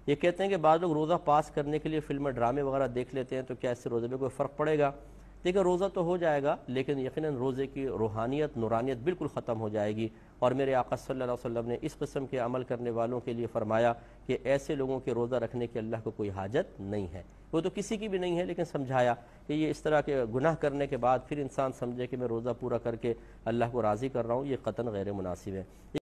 ये कहते हैं कि बाद लोग रोज़ा पास करने के लिए फिल्म ड्रामे वगैरह देख लेते हैं, तो क्या इससे रोज़े में कोई फ़र्क पड़ेगा? देखिए, रोज़ा तो हो जाएगा, लेकिन यकीनन रोज़े की रूहानियत, नूरानियत बिल्कुल ख़त्म हो जाएगी। और मेरे आका सल्लल्लाहु अलैहि वसल्लम ने इस किस्म के अमल करने वालों के लिए फ़रमाया कि ऐसे लोगों के रोज़ा रखने की अल्लाह को कोई हाजत नहीं है। वो तो किसी की भी नहीं है, लेकिन समझाया कि ये इस तरह के गुनाह करने के बाद फिर इंसान समझे कि मैं रोज़ा पूरा करके अल्लाह को राज़ी कर रहा हूँ, ये क़तन गैर मुनासिब है।